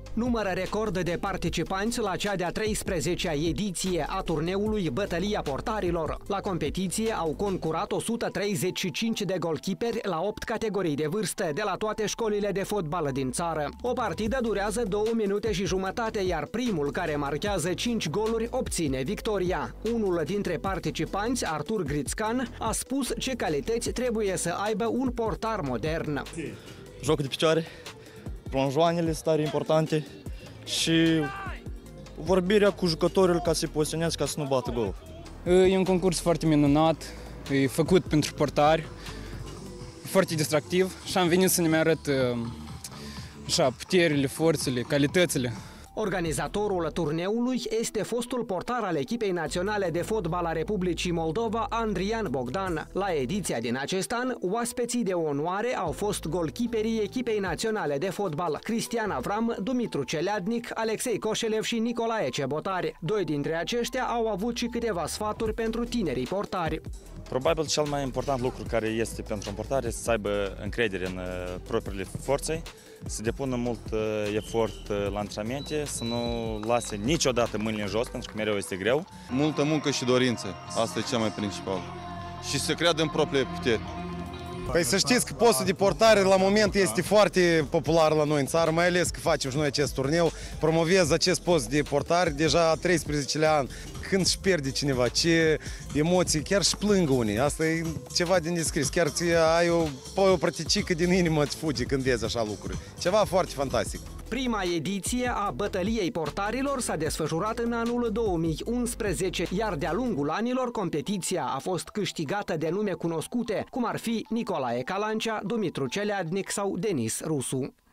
Număr record de participanți la cea de-a 13-a ediție a turneului Bătălia Portarilor. La competiție au concurat 135 de golkeeperi la 8 categorii de vârstă de la toate școlile de fotbal din țară. O partidă durează 2 minute și jumătate, iar primul care marchează 5 goluri obține victoria. Unul dintre participanți, Artur Grițcan, a spus ce calități trebuie să aibă un portar modern. Jocul de picioare, plonjoanele sunt tare importante și vorbirea cu jucătorul ca să-i poziționeze ca să nu bată gol. E un concurs foarte minunat, e făcut pentru portari, foarte distractiv și am venit să ne arăt așa, puterile, forțele, calitățile. Organizatorul turneului este fostul portar al echipei naționale de fotbal a Republicii Moldova, Andrian Bogdan. La ediția din acest an, oaspeții de onoare au fost golkeeperii echipei naționale de fotbal Cristian Avram, Dumitru Celeadnic, Alexei Coșelev și Nicolae Cebotari. Doi dintre aceștia au avut și câteva sfaturi pentru tinerii portari. Probabil cel mai important lucru care este pentru un portar este să aibă încredere în propriile forțe, să depună mult efort la antrenamente, să nu lase niciodată mâinile în jos, pentru că mereu este greu. Multă muncă și dorință, asta e cea mai principal. Și să creadă în propriile puteri. Păi să știți că postul de portare la moment este foarte popular la noi în țară, mai ales că facem și noi acest turneu. Promovez acest post de portare deja a 13-lea an. Când își pierde cineva, ce emoții, chiar și plângă unii. Asta e ceva din descris. Chiar ai o prăticică din inimă îți fuge când vezi așa lucruri. Ceva foarte fantastic. Prima ediție a Bătăliei Portarilor s-a desfășurat în anul 2011, iar de-a lungul anilor competiția a fost câștigată de nume cunoscute, cum ar fi Nicolae Calancea, Dumitru Celeadnic sau Denis Rusu.